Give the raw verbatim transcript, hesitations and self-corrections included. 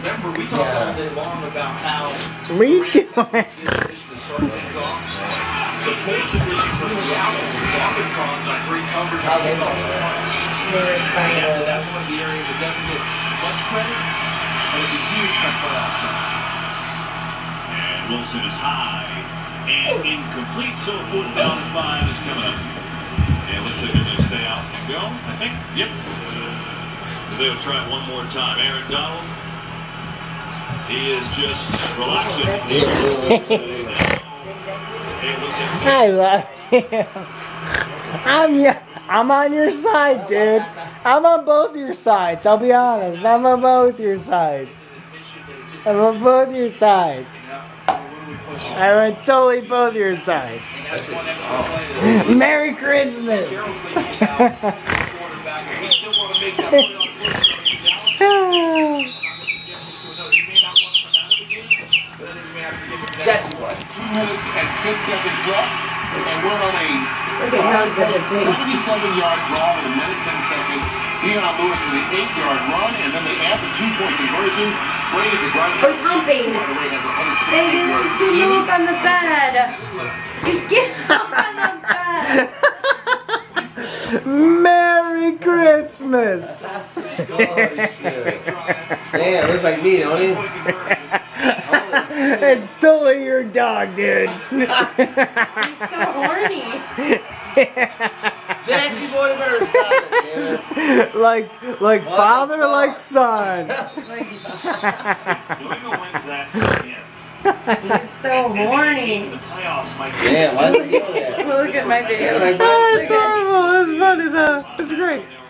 November, we talked yeah. all day long about how we do. The pole position for Seattle was often caused by great coverage on kickoffs and punts. Yeah, so that's one of the areas that doesn't get much credit, but it'd be huge by playoff time. And Wilson is high and incomplete, so fourth down and five is coming up. And looks like they're going to stay out and go, I think. Yep. They'll try it one more time. Aaron Donald, he is just relaxing. I love him. I'm, I'm on your side, dude. I'm on both your sides. I'll be honest. I'm on both your sides. I'm on both your sides. I'm on totally both your sides. Merry Christmas. At six seconds left, and we're on a seventy-seven yard drive in a minute, ten seconds. Dion Lewis with an eight yard run, and then they add the two-point conversion. Ray at the guard. Oh, he's humping. Baby, let's get him up on the bed. Get up on the bed. Merry Christmas. Holy shit. Damn, looks like me, don't it? It's totally your dog, dude. He's so horny. Jackson boy, you better stop it, man. Like, like What father, like son. New England wins that again. He's so horny. The playoffs might be. Yeah, why is he doing that? Look at my video. It's horrible. It's funny though. It's great.